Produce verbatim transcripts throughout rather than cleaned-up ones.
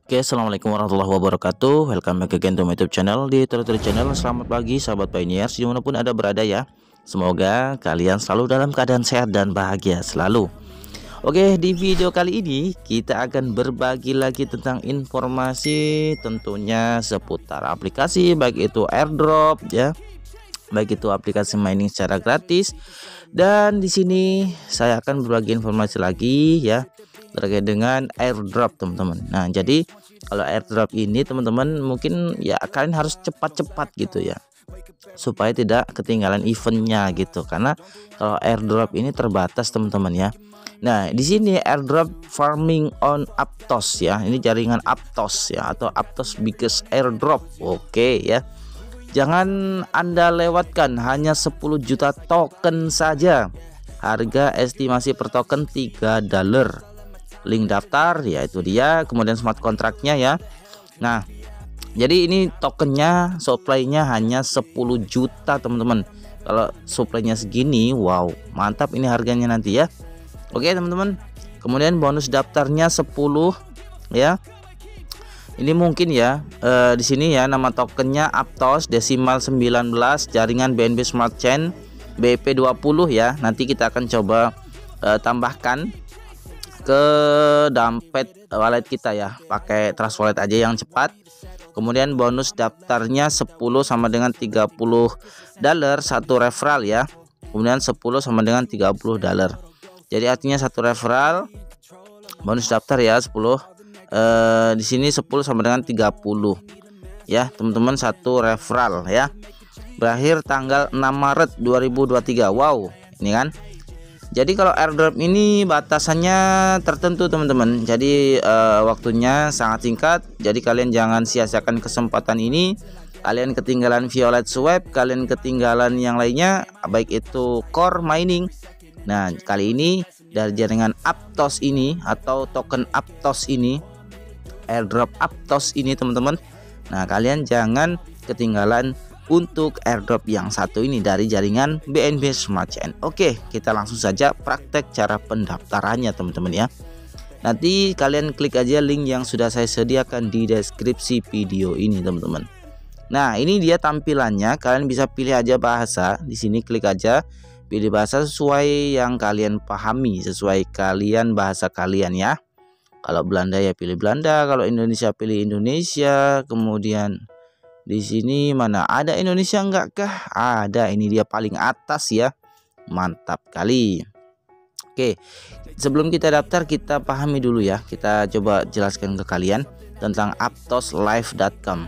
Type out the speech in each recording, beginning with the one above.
Oke, assalamualaikum warahmatullahi wabarakatuh. Welcome back again to my YouTube channel, di Terus Channel. Selamat pagi sahabat pioneers dimanapun Anda berada ya. Semoga kalian selalu dalam keadaan sehat dan bahagia selalu. Oke, di video kali ini kita akan berbagi lagi tentang informasi tentunya seputar aplikasi, baik itu airdrop ya, baik itu aplikasi mining secara gratis. Dan di sini saya akan berbagi informasi lagi ya terkait dengan airdrop, teman-teman. Nah, jadi kalau airdrop ini teman-teman mungkin ya kalian harus cepat-cepat gitu ya, supaya tidak ketinggalan eventnya gitu, karena kalau airdrop ini terbatas teman-teman ya. Nah, di sini airdrop farming on Aptos ya, ini jaringan Aptos ya, atau Aptos biggest airdrop. Oke ya, jangan Anda lewatkan, hanya sepuluh juta token saja, harga estimasi per token tiga dolar. Link daftar ya itu dia, kemudian smart kontraknya ya. Nah, jadi ini tokennya supply-nya hanya sepuluh juta teman-teman. Kalau supply-nya segini, wow, mantap ini harganya nanti ya. Oke teman-teman. Kemudian bonus daftarnya sepuluh ya. Ini mungkin ya eh, di sini ya, nama tokennya Aptos desimal sembilan belas, jaringan B N B Smart Chain B P dua puluh ya. Nanti kita akan coba eh, tambahkan ke dompet wallet kita ya, pakai Trust Wallet aja yang cepat. Kemudian bonus daftarnya sepuluh sama dengan tiga puluh dolar satu referral ya. Kemudian sepuluh sama dengan tiga puluh dolar. Jadi artinya satu referral bonus daftar ya sepuluh. Eh, di sini sepuluh sama dengan tiga puluh ya, teman-teman, satu referral ya. Berakhir tanggal enam Maret dua ribu dua puluh tiga. Wow, ini kan. Jadi kalau airdrop ini batasannya tertentu teman-teman. Jadi uh, waktunya sangat singkat. Jadi kalian jangan sia-siakan kesempatan ini. Kalian ketinggalan Violet Swap, kalian ketinggalan yang lainnya, baik itu core mining. Nah, kali ini dari jaringan Aptos ini atau token Aptos ini, airdrop Aptos ini teman-teman. Nah, kalian jangan ketinggalan untuk airdrop yang satu ini dari jaringan B N B Smart Chain. Oke, kita langsung saja praktek cara pendaftarannya teman-teman ya. Nanti kalian klik aja link yang sudah saya sediakan di deskripsi video ini teman-teman. Nah, ini dia tampilannya. Kalian bisa pilih aja bahasa. Di sini klik aja pilih bahasa sesuai yang kalian pahami, sesuai kalian bahasa kalian ya. Kalau Belanda ya pilih Belanda, kalau Indonesia pilih Indonesia. Kemudian di sini mana ada Indonesia enggak kah? Ada, ini dia paling atas ya. Mantap kali. Oke, sebelum kita daftar kita pahami dulu ya. Kita coba jelaskan ke kalian tentang aptos live dot com.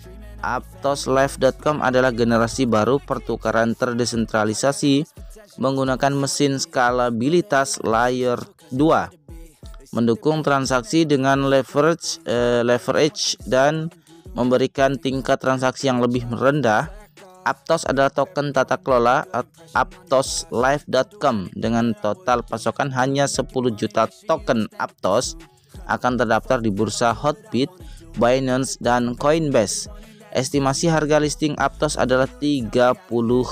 aptos live dot com adalah generasi baru pertukaran terdesentralisasi menggunakan mesin skalabilitas layer dua. Mendukung transaksi dengan leverage eh, leverage dan memberikan tingkat transaksi yang lebih rendah. Aptos adalah token tata kelola aptos live dot com dengan total pasokan hanya sepuluh juta token Aptos akan terdaftar di bursa Hotbit, Binance dan Coinbase. Estimasi harga listing Aptos adalah tiga puluh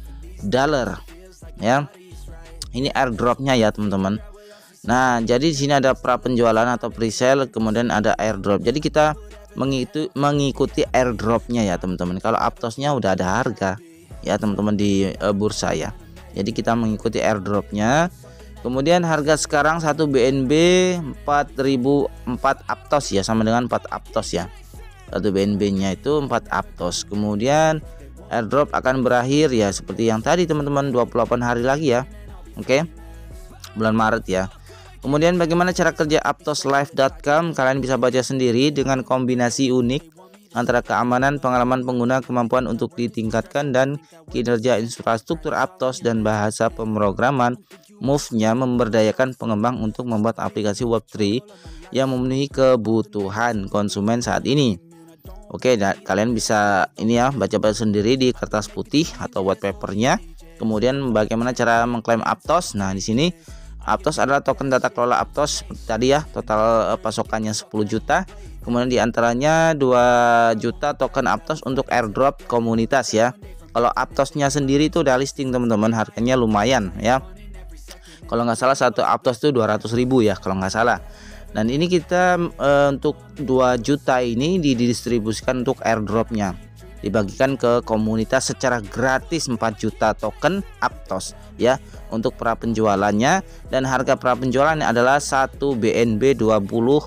dolar ya. Ini airdropnya ya teman-teman. Nah, jadi di sini ada pra penjualan atau pre-sale, kemudian ada airdrop. Jadi kita mengikuti mengikuti airdropnya ya teman-teman. Kalau Aptosnya udah ada harga ya teman-teman di e, bursa ya. Jadi kita mengikuti airdropnya. Kemudian harga sekarang satu B N B empat ribu empat Aptos ya, sama dengan empat Aptos ya. Satu B N B-nya itu empat Aptos. Kemudian airdrop akan berakhir ya seperti yang tadi teman-teman, dua puluh delapan hari lagi ya. Oke. Bulan Maret ya. Kemudian bagaimana cara kerja aptos live dot com? Kalian bisa baca sendiri dengan kombinasi unik antara keamanan, pengalaman pengguna, kemampuan untuk ditingkatkan, dan kinerja infrastruktur Aptos dan bahasa pemrograman. Move-nya memberdayakan pengembang untuk membuat aplikasi web tiga yang memenuhi kebutuhan konsumen saat ini. Oke, nah, kalian bisa ini ya baca-baca sendiri di kertas putih atau white papernya. Kemudian bagaimana cara mengklaim Aptos? Nah, di sini Aptos adalah token data kelola Aptos seperti tadi ya, total pasokannya sepuluh juta. Kemudian diantaranya dua juta token Aptos untuk airdrop komunitas ya. Kalau Aptosnya sendiri itu udah listing teman-teman, harganya lumayan ya. Kalau nggak salah satu Aptos itu dua ratus ribu ya kalau nggak salah. Dan ini kita e, untuk dua juta ini didistribusikan untuk airdropnya, dibagikan ke komunitas secara gratis empat juta token Aptos ya untuk pra penjualannya. Dan harga pra penjualannya adalah satu B N B dua puluh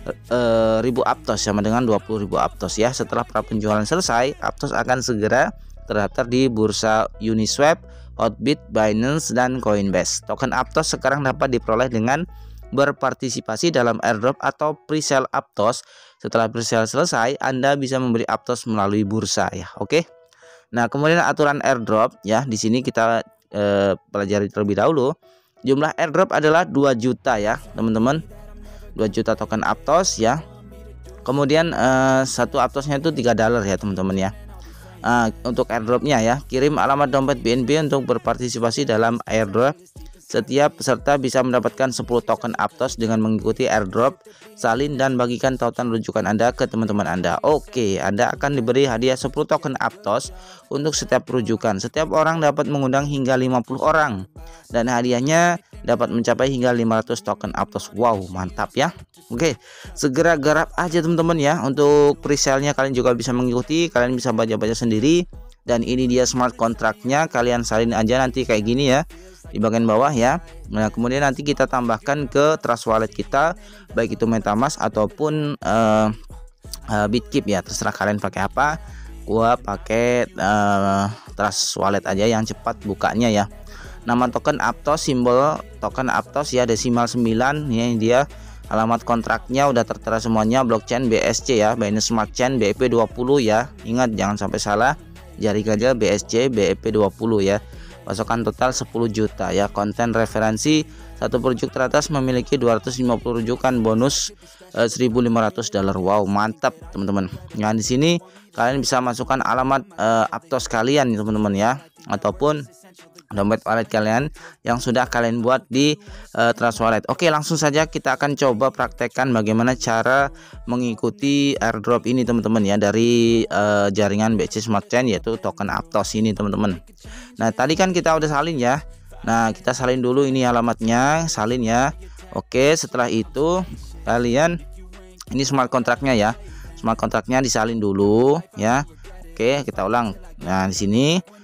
ribu Aptos, sama dengan dua puluh ribu Aptos ya. Setelah pra penjualan selesai, Aptos akan segera terdaftar di bursa Uniswap, Hotbit, Binance, dan Coinbase. Token Aptos sekarang dapat diperoleh dengan berpartisipasi dalam airdrop atau presale Aptos. Setelah presale selesai, Anda bisa membeli Aptos melalui bursa ya. Oke. Nah, kemudian aturan airdrop ya, di sini kita eh, pelajari terlebih dahulu. Jumlah airdrop adalah dua juta ya, teman-teman. dua juta token Aptos ya. Kemudian eh, satu Aptosnya itu tiga dolar ya, teman-teman ya. Uh, untuk airdropnya ya, kirim alamat dompet B N B untuk berpartisipasi dalam airdrop. Setiap peserta bisa mendapatkan sepuluh token Aptos dengan mengikuti airdrop. Salin dan bagikan tautan rujukan Anda ke teman-teman Anda. Oke, Anda akan diberi hadiah sepuluh token Aptos untuk setiap rujukan. Setiap orang dapat mengundang hingga lima puluh orang, dan hadiahnya dapat mencapai hingga lima ratus token Aptos. Wow, mantap ya. Oke, segera garap aja teman-teman ya. Untuk presale-nya kalian juga bisa mengikuti, kalian bisa baca-baca sendiri. Dan ini dia smart kontraknya, kalian salin aja nanti kayak gini ya di bagian bawah ya. Nah, kemudian nanti kita tambahkan ke Trust Wallet kita, baik itu MetaMask ataupun uh, uh, Bitkeep ya, terserah kalian pakai apa. Gua pakai uh, Trust Wallet aja yang cepat bukanya ya. Nama token Aptos, simbol token Aptos ya, desimal sembilan ya. Dia alamat kontraknya udah tertera semuanya, blockchain B S C ya, Binance Smart Chain B E P dua puluh ya. Ingat jangan sampai salah, jaring aja B S C B E P dua puluh ya. Pasokan total sepuluh juta ya. Konten referensi, satu proyek teratas memiliki dua ratus lima puluh rujukan, bonus eh, seribu lima ratus dolar. Wow, mantap teman-teman. Nah, di sini kalian bisa masukkan alamat eh, Aptos kalian teman-teman ya, ataupun dompet wallet kalian yang sudah kalian buat di uh, Trust Wallet. Oke, langsung saja kita akan coba praktekkan bagaimana cara mengikuti airdrop ini teman-teman ya, dari uh, jaringan B C Smart Chain, yaitu token Aptos ini teman-teman. Nah, tadi kan kita udah salin ya. Nah, kita salin dulu ini alamatnya, salin ya. Oke, setelah itu kalian ini smart kontraknya ya. Smart kontraknya disalin dulu ya. Oke, kita ulang. Nah, di sini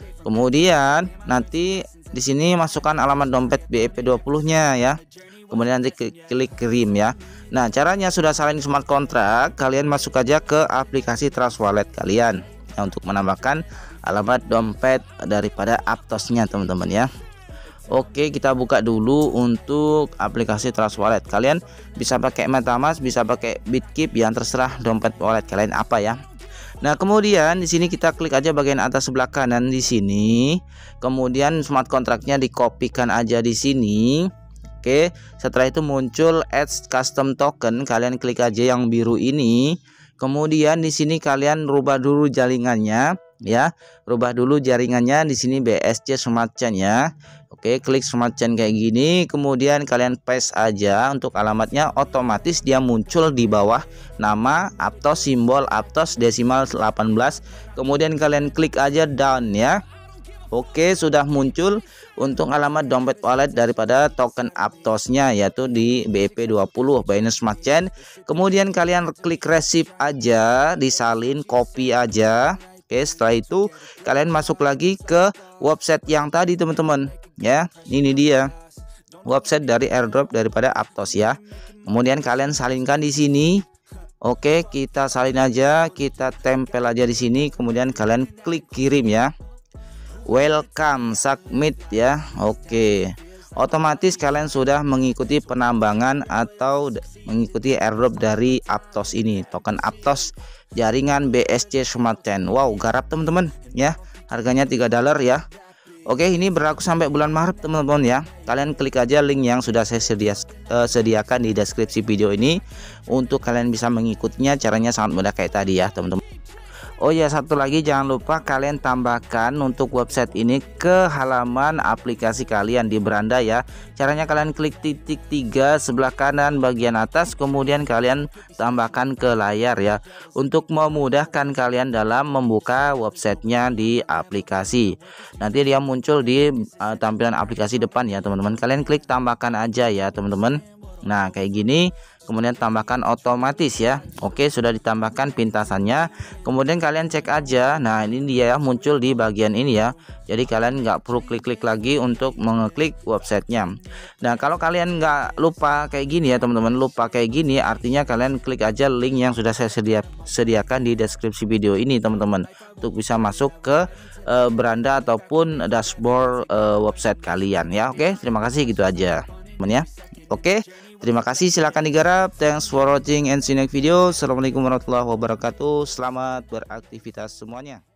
kemudian nanti di sini masukkan alamat dompet B E P dua puluh-nya ya. Kemudian nanti klik kirim ya. Nah, caranya sudah salin smart kontrak, kalian masuk aja ke aplikasi Trust Wallet kalian ya, untuk menambahkan alamat dompet daripada Aptosnya teman-teman ya. Oke, kita buka dulu untuk aplikasi Trust Wallet. Kalian bisa pakai MetaMask, bisa pakai Bitkeep, yang terserah dompet wallet kalian apa ya. Nah, kemudian di sini kita klik aja bagian atas sebelah kanan di sini. Kemudian smart kontraknya dikopikan aja di sini. Oke, setelah itu muncul add custom token, kalian klik aja yang biru ini. Kemudian di sini kalian rubah dulu jaringannya ya. Rubah dulu jaringannya di sini B S C Smart Chain ya. Oke, klik Smart Chain kayak gini, kemudian kalian paste aja untuk alamatnya, otomatis dia muncul di bawah nama Aptos, simbol Aptos desimal delapan belas. Kemudian kalian klik aja down ya. Oke, sudah muncul untuk alamat dompet wallet daripada token Aptosnya, yaitu di B E P dua puluh Binance Smart Chain. Kemudian kalian klik receive aja, disalin, copy aja. Oke, setelah itu kalian masuk lagi ke website yang tadi teman-teman ya. Ini dia website dari airdrop daripada Aptos ya. Kemudian kalian salinkan di sini. Oke, kita salin aja, kita tempel aja di sini. Kemudian kalian klik kirim ya. Welcome, submit ya. Oke, otomatis kalian sudah mengikuti penambangan atau mengikuti airdrop dari Aptos ini, token Aptos jaringan B S C Smart Chain. Wow, garap teman-teman ya. Harganya tiga dolar ya. Oke, ini berlaku sampai bulan Maret teman-teman ya. Kalian klik aja link yang sudah saya sedia, uh, sediakan di deskripsi video ini untuk kalian bisa mengikutinya. Caranya sangat mudah kayak tadi ya teman-teman. Oh ya, satu lagi jangan lupa kalian tambahkan untuk website ini ke halaman aplikasi kalian di beranda ya. Caranya kalian klik titik tiga sebelah kanan bagian atas, kemudian kalian tambahkan ke layar ya, untuk memudahkan kalian dalam membuka websitenya di aplikasi. Nanti dia muncul di uh, tampilan aplikasi depan ya teman-teman. Kalian klik tambahkan aja ya teman-teman. Nah kayak gini, kemudian tambahkan otomatis ya. Oke, sudah ditambahkan pintasannya. Kemudian kalian cek aja. Nah ini dia muncul di bagian ini ya. Jadi kalian nggak perlu klik-klik lagi untuk mengeklik websitenya. Nah kalau kalian nggak lupa kayak gini ya teman-teman, lupa kayak gini, artinya kalian klik aja link yang sudah saya sedia, sediakan di deskripsi video ini teman-teman, untuk bisa masuk ke uh, beranda ataupun dashboard uh, website kalian ya. Oke, terima kasih, gitu aja teman ya. Oke, terima kasih, silahkan digarap. Thanks for watching and see you next video. Assalamualaikum warahmatullahi wabarakatuh. Selamat beraktivitas semuanya.